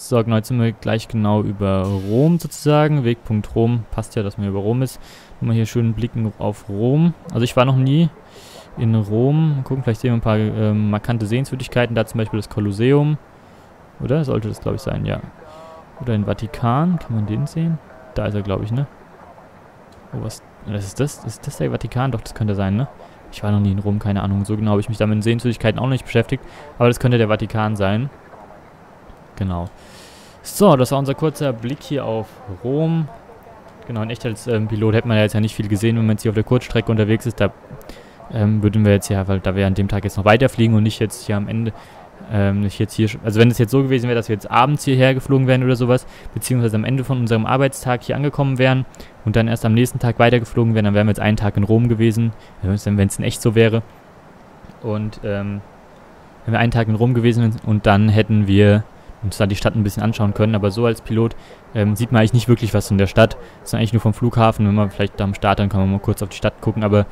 So, genau, jetzt sind wir gleich genau über Rom sozusagen. Wegpunkt Rom, passt ja, dass man über Rom ist. Mal hier schön blicken auf Rom. Also ich war noch nie in Rom. Mal gucken, vielleicht sehen wir ein paar markante Sehenswürdigkeiten. Da zum Beispiel das Kolosseum. Oder? Sollte das, glaube ich, sein, ja. Oder den Vatikan. Kann man den sehen? Da ist er, glaube ich, ne? Oh, was ist das? Ist das der Vatikan? Doch, das könnte sein, ne? Ich war noch nie in Rom, keine Ahnung. So genau habe ich mich da mit Sehenswürdigkeiten auch noch nicht beschäftigt. Aber das könnte der Vatikan sein. Genau. So, das war unser kurzer Blick hier auf Rom. Genau, in echt als Pilot hätte man ja jetzt ja nicht viel gesehen, wenn man jetzt hier auf der Kurzstrecke unterwegs ist. Da würden wir jetzt ja, weil da wir an dem Tag jetzt noch weiterfliegen und nicht jetzt hier am Ende, nicht jetzt hier, also wenn es jetzt so gewesen wäre, dass wir jetzt abends hierher geflogen wären oder sowas, beziehungsweise am Ende von unserem Arbeitstag hier angekommen wären und dann erst am nächsten Tag weitergeflogen wären, dann wären wir jetzt einen Tag in Rom gewesen, wenn es in echt so wäre. Und wenn wir einen Tag in Rom gewesen wären und dann hätten wir uns da die Stadt ein bisschen anschauen können, aber so als Pilot sieht man eigentlich nicht wirklich was von der Stadt. Das ist eigentlich nur vom Flughafen, wenn man vielleicht da am Start, dann kann man mal kurz auf die Stadt gucken, aber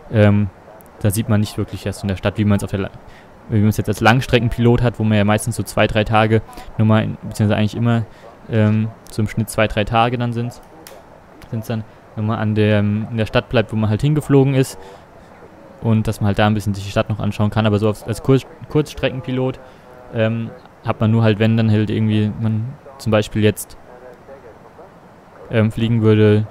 da sieht man nicht wirklich was von der Stadt, wie man es jetzt als Langstreckenpilot hat, wo man ja meistens so 2-3 Tage, beziehungsweise eigentlich immer so im Schnitt 2-3 Tage dann sind es dann, wenn man in der Stadt bleibt, wo man halt hingeflogen ist und dass man halt da ein bisschen sich die Stadt noch anschauen kann, aber so als Kurzstreckenpilot hat man nur halt, wenn dann halt irgendwie man zum Beispiel jetzt fliegen würde,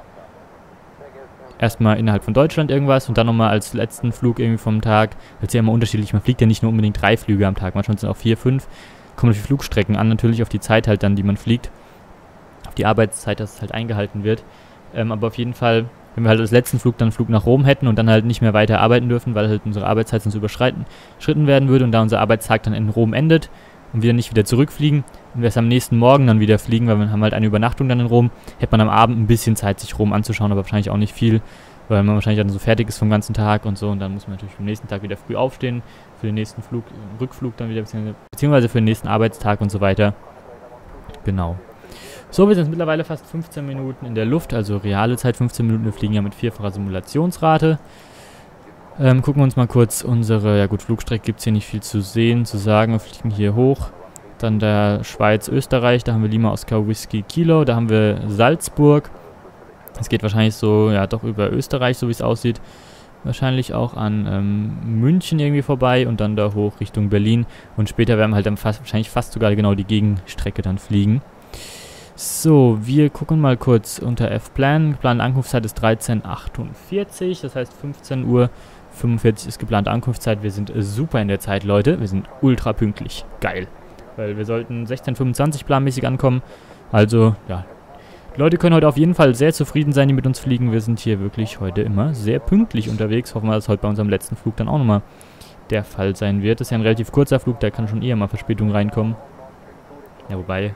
erstmal innerhalb von Deutschland irgendwas und dann nochmal als letzten Flug irgendwie vom Tag. Das ist ja immer unterschiedlich. Man fliegt ja nicht nur unbedingt 3 Flüge am Tag, manchmal sind es auch 4, 5. Kommt auf die Flugstrecken an, natürlich auf die Zeit halt dann, die man fliegt. Auf die Arbeitszeit, dass es halt eingehalten wird. Aber auf jeden Fall, wenn wir halt als letzten Flug dann einen Flug nach Rom hätten und dann halt nicht mehr weiter arbeiten dürfen, weil halt unsere Arbeitszeit sonst überschritten werden würde und da unser Arbeitstag dann in Rom endet und wir nicht wieder zurückfliegen und wir erst am nächsten Morgen dann wieder fliegen, weil wir haben halt eine Übernachtung dann in Rom, hätte man am Abend ein bisschen Zeit, sich Rom anzuschauen, aber wahrscheinlich auch nicht viel, weil man wahrscheinlich dann so fertig ist vom ganzen Tag und so und dann muss man natürlich am nächsten Tag wieder früh aufstehen, für den nächsten Rückflug dann wieder, beziehungsweise für den nächsten Arbeitstag und so weiter. Genau. So, wir sind jetzt mittlerweile fast 15 Minuten in der Luft, also reale Zeit 15 Minuten, wir fliegen ja mit 4-facher Simulationsrate. Gucken wir uns mal kurz Flugstrecke gibt es hier nicht viel zu sehen, zu sagen. Wir fliegen hier hoch. Dann der Schweiz, Österreich, da haben wir Lima, Oscar, Whisky, Kilo. Da haben wir Salzburg. Es geht wahrscheinlich so, ja, doch über Österreich, so wie es aussieht. Wahrscheinlich auch an München irgendwie vorbei und dann da hoch Richtung Berlin. Und später werden wir halt dann wahrscheinlich fast sogar genau die Gegenstrecke dann fliegen. So, wir gucken mal kurz unter F-Plan. Geplante Ankunftszeit ist 13:48, das heißt 15:45 Uhr ist geplante Ankunftszeit. Wir sind super in der Zeit, Leute. Wir sind ultra pünktlich. Geil. Weil wir sollten 16:25 planmäßig ankommen. Also, ja. Die Leute können heute auf jeden Fall sehr zufrieden sein, die mit uns fliegen. Wir sind hier wirklich heute immer sehr pünktlich unterwegs. Hoffen wir, dass heute bei unserem letzten Flug dann auch nochmal der Fall sein wird. Das ist ja ein relativ kurzer Flug, da kann schon eher mal Verspätung reinkommen. Ja, wobei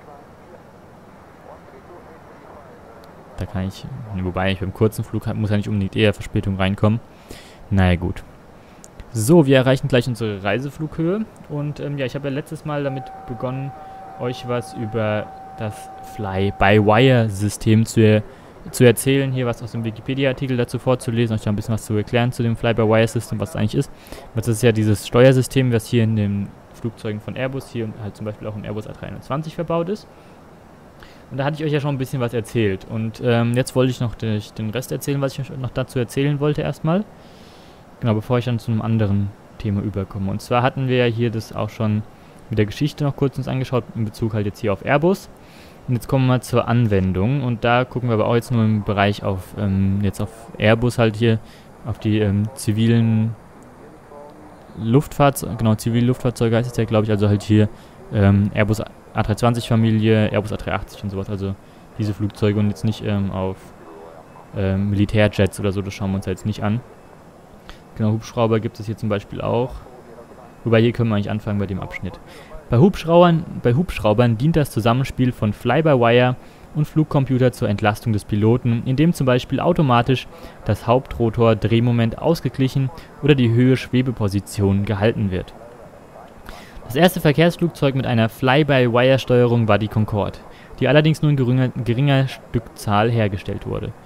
beim kurzen Flug muss ja nicht unbedingt eher Verspätung reinkommen. Naja, gut. So, wir erreichen gleich unsere Reiseflughöhe. Und ja, ich habe ja letztes Mal damit begonnen, euch was über das Fly-by-Wire-System zu erzählen. Hier was aus dem Wikipedia-Artikel dazu vorzulesen, euch da ein bisschen was zu erklären zu dem Fly-by-Wire-System, was es eigentlich ist. Das ist ja dieses Steuersystem, was hier in den Flugzeugen von Airbus, hier halt zum Beispiel auch im Airbus A321 verbaut ist. Und da hatte ich euch ja schon ein bisschen was erzählt. Und jetzt wollte ich noch den Rest erzählen, was ich euch noch dazu erzählen wollte erstmal. Genau, bevor ich dann zu einem anderen Thema überkomme. Und zwar hatten wir ja hier das auch schon mit der Geschichte noch kurz uns angeschaut, in Bezug halt jetzt hier auf Airbus. Und jetzt kommen wir mal zur Anwendung. Und da gucken wir aber auch jetzt nur im Bereich auf Airbus halt hier, auf die zivilen Luftfahrzeuge, genau, zivile Luftfahrzeuge heißt es ja, glaube ich, also halt hier Airbus A320-Familie, Airbus A380 und sowas, also diese Flugzeuge und jetzt nicht auf Militärjets oder so, das schauen wir uns jetzt nicht an. Genau, Hubschrauber gibt es hier zum Beispiel auch. Wobei, hier können wir eigentlich anfangen bei dem Abschnitt. Bei Hubschraubern dient das Zusammenspiel von Fly-by-Wire und Flugcomputer zur Entlastung des Piloten, indem zum Beispiel automatisch das Hauptrotor-Drehmoment ausgeglichen oder die Höhe-Schwebeposition gehalten wird. Das erste Verkehrsflugzeug mit einer Fly-by-Wire-Steuerung war die Concorde, die allerdings nur in geringer Stückzahl hergestellt wurde.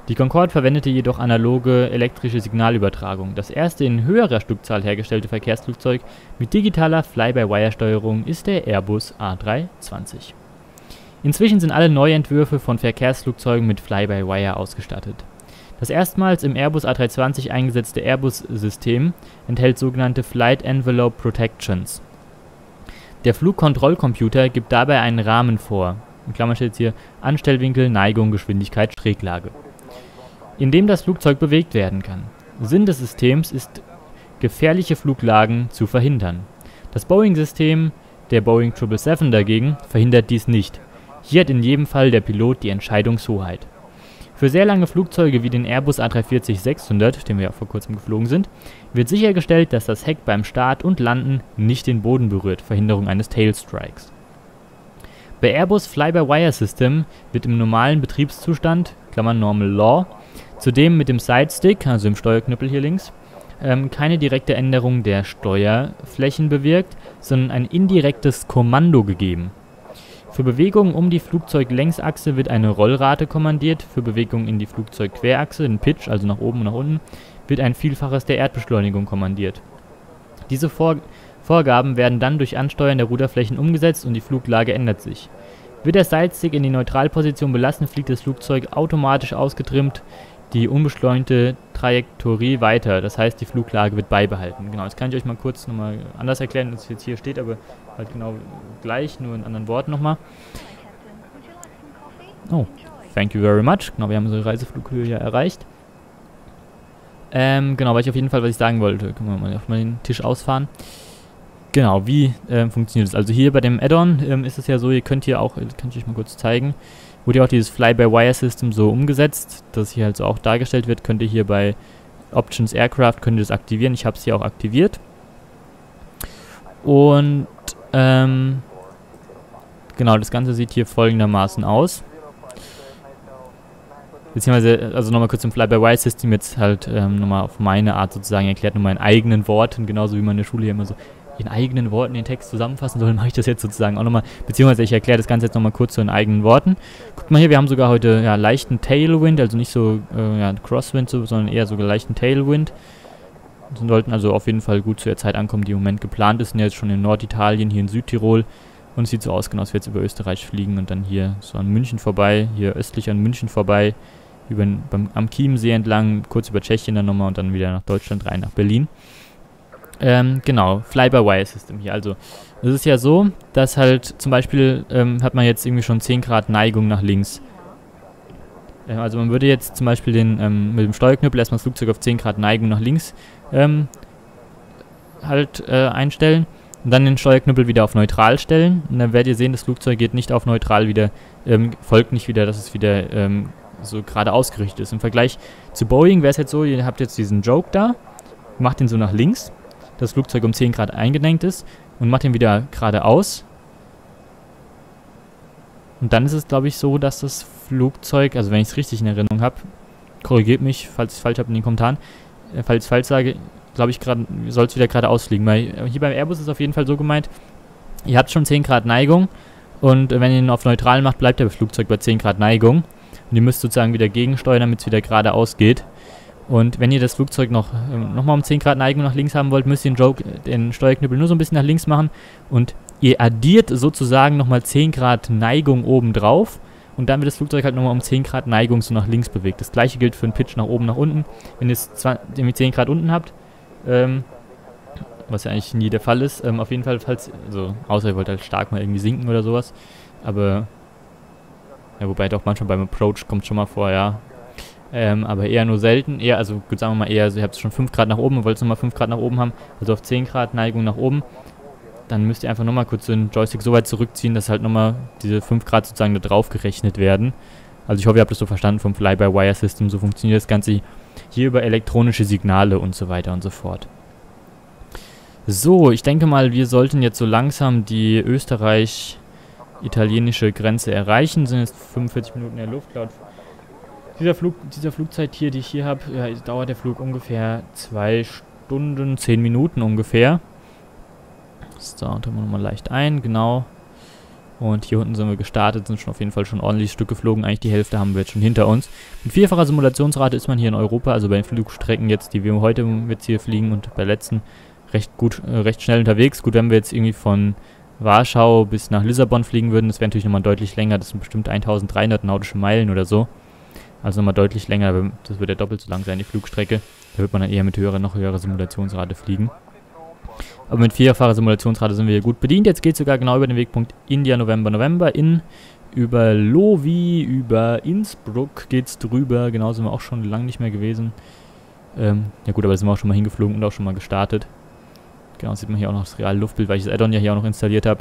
Die Concorde verwendete jedoch analoge elektrische Signalübertragung. Das erste in höherer Stückzahl hergestellte Verkehrsflugzeug mit digitaler Fly-by-Wire-Steuerung ist der Airbus A320. Inzwischen sind alle Neuentwürfe von Verkehrsflugzeugen mit Fly-by-Wire ausgestattet. Das erstmals im Airbus A320 eingesetzte Airbus-System enthält sogenannte Flight Envelope Protections. Der Flugkontrollcomputer gibt dabei einen Rahmen vor, in Klammern steht hier Anstellwinkel, Neigung, Geschwindigkeit, Schräglage, in dem das Flugzeug bewegt werden kann. Sinn des Systems ist, gefährliche Fluglagen zu verhindern. Das Boeing-System, der Boeing 777 dagegen, verhindert dies nicht. Hier hat in jedem Fall der Pilot die Entscheidungshoheit. Für sehr lange Flugzeuge wie den Airbus A340-600, den wir ja vor kurzem geflogen sind, wird sichergestellt, dass das Heck beim Start und Landen nicht den Boden berührt, Verhinderung eines Tailstrikes. Bei Airbus Fly-by-Wire System wird im normalen Betriebszustand, Klammern Normal Law, zudem mit dem Sidestick, also dem Steuerknüppel hier links, keine direkte Änderung der Steuerflächen bewirkt, sondern ein indirektes Kommando gegeben. Für Bewegungen um die Flugzeuglängsachse wird eine Rollrate kommandiert, für Bewegungen in die Flugzeugquerachse, den Pitch, also nach oben und nach unten, wird ein Vielfaches der Erdbeschleunigung kommandiert. Diese Vorgaben werden dann durch Ansteuern der Ruderflächen umgesetzt und die Fluglage ändert sich. Wird der Sidestick in die Neutralposition belassen, fliegt das Flugzeug automatisch ausgetrimmt die unbeschleunigte Trajektorie weiter, das heißt die Fluglage wird beibehalten. Genau, das kann ich euch mal kurz nochmal anders erklären, als es jetzt hier steht, aber halt genau gleich, nur in anderen Worten nochmal. Oh, thank you very much. Genau, wir haben unsere Reiseflughöhe ja erreicht. Genau, was ich sagen wollte. Können wir mal den Tisch ausfahren. Genau, wie funktioniert das? Also hier bei dem Add-on ist es ja so, ihr könnt hier auch, kann ich euch mal kurz zeigen, wurde ja auch dieses Fly-by-Wire-System so umgesetzt, dass hier halt so auch dargestellt wird, könnt ihr hier bei Options Aircraft, könnt ihr das aktivieren. Ich habe es hier auch aktiviert. Und, genau, das Ganze sieht hier folgendermaßen aus. Beziehungsweise, also nochmal kurz zum Fly-by-Wire-System jetzt halt nochmal auf meine Art sozusagen erklärt, nochmal in eigenen Worten, genauso wie man in der Schule hier immer so in eigenen Worten den Text zusammenfassen soll, mache ich das jetzt sozusagen auch nochmal, beziehungsweise ich erkläre das Ganze jetzt nochmal kurz so in eigenen Worten. Guckt mal hier, wir haben sogar heute ja leichten Tailwind, also nicht so Crosswind, sondern eher sogar leichten Tailwind. Wir sollten also auf jeden Fall gut zu der Zeit ankommen, die im Moment geplant ist. Und jetzt schon in Norditalien, hier in Südtirol. Und es sieht so aus, genau, als wir jetzt über Österreich fliegen und dann hier so an München vorbei, hier östlich an München vorbei, am Chiemsee entlang, kurz über Tschechien dann nochmal und dann wieder nach Deutschland rein, nach Berlin. Genau, Fly-by-Wire-System hier. Also, es ist ja so, dass halt zum Beispiel hat man jetzt irgendwie schon 10 Grad Neigung nach links. Also man würde jetzt zum Beispiel mit dem Steuerknüppel erstmal das Flugzeug auf 10 Grad Neigung nach links einstellen und dann den Steuerknüppel wieder auf neutral stellen. Und dann werdet ihr sehen, das Flugzeug geht nicht auf neutral wieder, folgt nicht wieder, dass es wieder so gerade ausgerichtet ist. Im Vergleich zu Boeing wäre es jetzt so, ihr habt jetzt diesen Joke da, macht den so nach links, das Flugzeug um 10 Grad eingelenkt ist und macht ihn wieder geradeaus. Und dann ist es, glaube ich, so, dass das Flugzeug, also wenn ich es richtig in Erinnerung habe, korrigiert mich, falls ich es falsch habe in den Kommentaren, falls ich es falsch sage, glaube ich, soll es wieder geradeaus fliegen. Weil hier beim Airbus ist es auf jeden Fall so gemeint, ihr habt schon 10 Grad Neigung und wenn ihr ihn auf neutral macht, bleibt das Flugzeug bei 10 Grad Neigung. Und ihr müsst sozusagen wieder gegensteuern, damit es wieder geradeaus geht. Und wenn ihr das Flugzeug nochmal um 10 Grad Neigung nach links haben wollt, müsst ihr den Steuerknüppel nur so ein bisschen nach links machen. Und ihr addiert sozusagen nochmal 10 Grad Neigung oben drauf. Und dann wird das Flugzeug halt nochmal um 10 Grad Neigung so nach links bewegt. Das gleiche gilt für einen Pitch nach oben, nach unten. Wenn ihr es 10 Grad unten habt, was ja eigentlich nie der Fall ist, auf jeden Fall, also außer ihr wollt halt stark mal irgendwie sinken oder sowas. Aber, ja, wobei doch manchmal beim Approach kommt schon mal vor, ja. Aber eher nur selten, also gut, sagen wir mal eher, also ihr habt schon 5 Grad nach oben und wollt es nochmal 5 Grad nach oben haben, also auf 10 Grad Neigung nach oben, dann müsst ihr einfach nochmal kurz den Joystick so weit zurückziehen, dass halt nochmal diese 5 Grad sozusagen da drauf gerechnet werden. Also ich hoffe, ihr habt das so verstanden vom Fly-by-Wire-System, so funktioniert das Ganze hier über elektronische Signale und so weiter und so fort. So, ich denke mal, wir sollten jetzt so langsam die österreich-italienische Grenze erreichen, sind jetzt 45 Minuten in der Luft, laut dieser Flugzeit hier, die ich hier habe, ja, dauert der Flug ungefähr 2 Stunden, 10 Minuten ungefähr. So, tun wir nochmal leicht ein, genau. Und hier unten sind wir gestartet, sind schon auf jeden Fall schon ordentlich Stück geflogen. Eigentlich die Hälfte haben wir jetzt schon hinter uns. Mit 4-facher Simulationsrate ist man hier in Europa, also bei den Flugstrecken jetzt, die wir heute jetzt hier fliegen und bei letzten recht schnell unterwegs. Gut, wenn wir jetzt irgendwie von Warschau bis nach Lissabon fliegen würden, das wäre natürlich nochmal deutlich länger. Das sind bestimmt 1300 nautische Meilen oder so. Also nochmal deutlich länger, das wird ja doppelt so lang sein, die Flugstrecke. Da wird man dann eher mit noch höherer Simulationsrate fliegen. Aber mit 4-facher Simulationsrate sind wir hier gut bedient. Jetzt geht es sogar genau über den Wegpunkt India, November, über Lovi, über Innsbruck geht es drüber. Genau, sind wir auch schon lange nicht mehr gewesen. Ja gut, aber da sind wir auch schon mal hingeflogen und auch schon mal gestartet. Genau, sieht man hier auch noch das reale Luftbild, weil ich das Add-on ja hier auch noch installiert habe.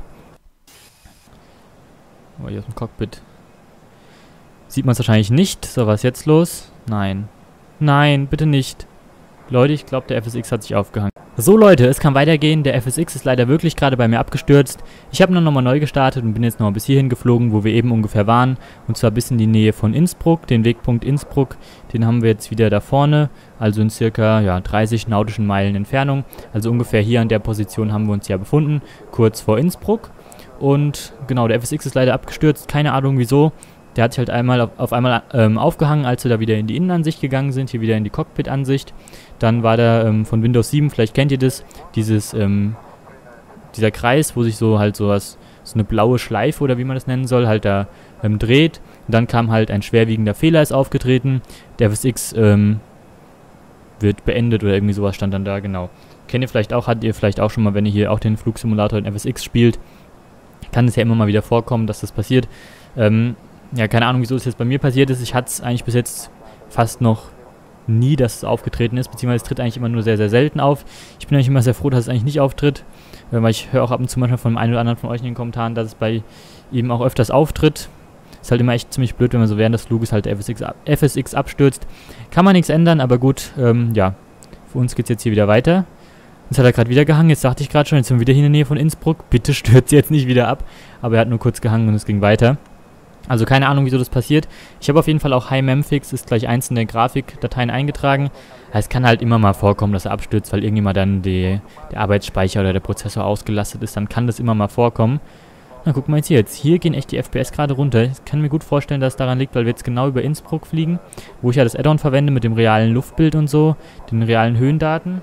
Aber hier aus dem Cockpit sieht man es wahrscheinlich nicht. So, was ist jetzt los? Nein. Nein, bitte nicht. Leute, ich glaube, der FSX hat sich aufgehangen. So Leute, es kann weitergehen. Der FSX ist leider wirklich gerade bei mir abgestürzt. Ich habe nochmal neu gestartet und bin jetzt nochmal bis hierhin geflogen, wo wir eben ungefähr waren. Und zwar bis in die Nähe von Innsbruck. Den Wegpunkt Innsbruck, den haben wir jetzt wieder da vorne. Also in circa 30 nautischen Meilen Entfernung. Also ungefähr hier an der Position haben wir uns ja befunden. Kurz vor Innsbruck. Und genau, der FSX ist leider abgestürzt. Keine Ahnung wieso. Der hat sich halt auf einmal aufgehangen, als wir da wieder in die Innenansicht gegangen sind, hier wieder in die Cockpit-Ansicht. Dann war da von Windows 7, vielleicht kennt ihr das, dieser Kreis, wo sich so halt so eine blaue Schleife oder wie man das nennen soll, halt da dreht. Und dann kam halt ein schwerwiegender Fehler ist aufgetreten. Der FSX wird beendet oder irgendwie sowas stand dann da, genau. Kennt ihr vielleicht auch, hattet ihr vielleicht auch schon mal, wenn ihr hier auch den Flugsimulator in FSX spielt. Kann es ja immer mal wieder vorkommen, dass das passiert. Ja, keine Ahnung, wieso es jetzt bei mir passiert ist. Ich hatte es eigentlich bis jetzt fast noch nie, dass es aufgetreten ist, beziehungsweise es tritt eigentlich immer nur sehr, sehr selten auf. Ich bin eigentlich immer sehr froh, dass es eigentlich nicht auftritt, weil ich höre auch ab und zu manchmal von dem einen oder anderen von euch in den Kommentaren, dass es bei ihm auch öfters auftritt. Ist halt immer echt ziemlich blöd, wenn man so während des Fluges halt der FSX abstürzt. Kann man nichts ändern, aber gut, ja, für uns geht es jetzt hier wieder weiter. Jetzt hat er gerade wieder gehangen, jetzt dachte ich gerade schon, jetzt sind wir wieder hier in der Nähe von Innsbruck. Bitte stürzt jetzt nicht wieder ab, aber er hat nur kurz gehangen und es ging weiter. Also keine Ahnung, wieso das passiert. Ich habe auf jeden Fall auch HiMemFix, ist gleich eins in der Grafikdateien eingetragen. Es kann halt immer mal vorkommen, dass er abstürzt, weil irgendjemand dann der Arbeitsspeicher oder der Prozessor ausgelastet ist. Dann kann das immer mal vorkommen. Na, guck mal jetzt hier. Hier gehen echt die FPS gerade runter. Ich kann mir gut vorstellen, dass es daran liegt, weil wir jetzt genau über Innsbruck fliegen, wo ich ja das Add-on verwende mit dem realen Luftbild und so, den realen Höhendaten.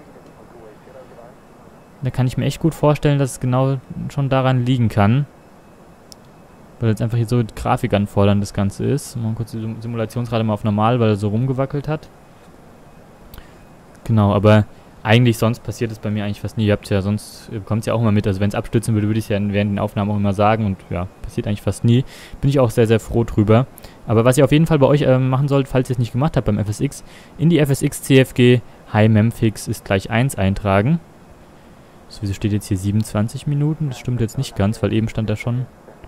Da kann ich mir echt gut vorstellen, dass es genau schon daran liegen kann. Weil jetzt einfach hier so grafikanfordernd das Ganze ist. Mal kurz die Simulationsrate mal auf normal, weil er so rumgewackelt hat. Genau, aber eigentlich sonst passiert es bei mir eigentlich fast nie. Ihr habt ja sonst, ihr bekommt es ja auch immer mit. Also wenn es abstürzen würde, würde ich es ja während den Aufnahmen auch immer sagen. Und ja, passiert eigentlich fast nie. Bin ich auch sehr, sehr froh drüber. Aber was ihr auf jeden Fall bei euch machen sollt, falls ihr es nicht gemacht habt beim FSX, in die FSX CFG HiMemFix ist gleich 1 eintragen. So, wieso steht jetzt hier 27 Minuten? Das stimmt jetzt nicht ganz, weil eben stand da schon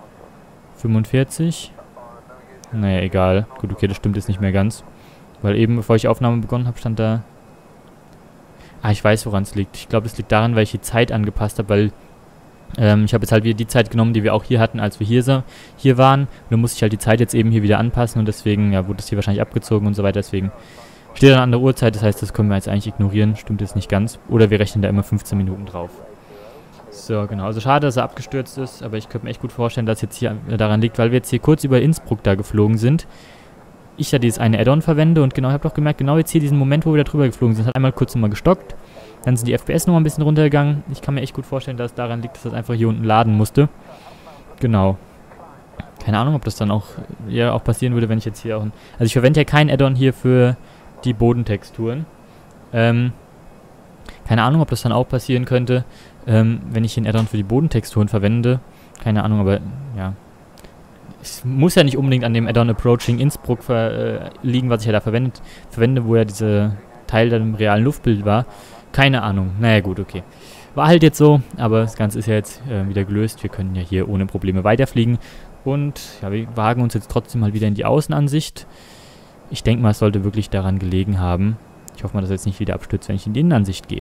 45. Naja, egal. Gut, okay, das stimmt jetzt nicht mehr ganz. Weil eben, bevor ich Aufnahme begonnen habe, stand da... Ah, ich weiß, woran es liegt. Ich glaube, es liegt daran, weil ich die Zeit angepasst habe, weil ich habe jetzt halt wieder die Zeit genommen, die wir auch hier hatten, als wir hier waren. Und dann musste ich halt die Zeit jetzt eben hier wieder anpassen und deswegen ja, wurde es hier wahrscheinlich abgezogen und so weiter. Deswegen steht dann an der Uhrzeit, das heißt, das können wir jetzt eigentlich ignorieren. Stimmt jetzt nicht ganz. Oder wir rechnen da immer 15 Minuten drauf. So, genau. Also schade, dass er abgestürzt ist, aber ich könnte mir echt gut vorstellen, dass es jetzt hier daran liegt, weil wir jetzt hier kurz über Innsbruck da geflogen sind. Ich ja dieses eine Add-on verwende und genau, ich habe doch gemerkt, genau jetzt hier diesen Moment, wo wir da drüber geflogen sind, hat einmal kurz nochmal gestockt. Dann sind die FPS nochmal ein bisschen runtergegangen. Ich kann mir echt gut vorstellen, dass es daran liegt, dass das einfach hier unten laden musste. Genau. Keine Ahnung, ob das dann auch passieren würde, wenn ich jetzt hier auch... Also ich verwende ja kein Add-on hier für die Bodentexturen. Keine Ahnung, ob das dann auch passieren könnte, wenn ich den Add-on für die Bodentexturen verwende. Keine Ahnung, aber ja. Es muss ja nicht unbedingt an dem Add-on Approaching Innsbruck liegen, was ich ja da verwende, wo ja dieser Teil dann im realen Luftbild war. Keine Ahnung. Naja, gut, okay. War halt jetzt so, aber das Ganze ist ja jetzt wieder gelöst. Wir können ja hier ohne Probleme weiterfliegen. Und ja, wir wagen uns jetzt trotzdem mal wieder in die Außenansicht. Ich denke mal, es sollte wirklich daran gelegen haben. Ich hoffe mal, dass es jetzt nicht wieder abstürzt, wenn ich in die Innenansicht gehe.